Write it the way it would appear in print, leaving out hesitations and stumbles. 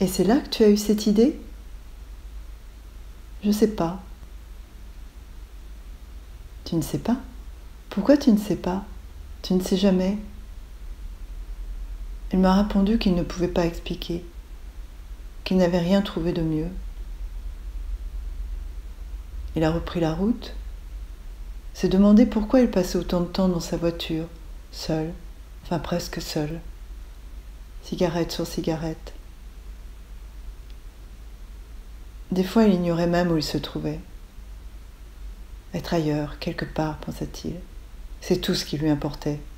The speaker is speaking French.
Et c'est là que tu as eu cette idée ? Je ne sais pas. Tu ne sais pas ? Pourquoi tu ne sais pas ? Tu ne sais jamais. Il m'a répondu qu'il ne pouvait pas expliquer, qu'il n'avait rien trouvé de mieux. Il a repris la route, s'est demandé pourquoi il passait autant de temps dans sa voiture, seul, enfin presque seul, cigarette sur cigarette. Des fois, il ignorait même où il se trouvait. Être ailleurs, quelque part, pensa-t-il. C'est tout ce qui lui importait.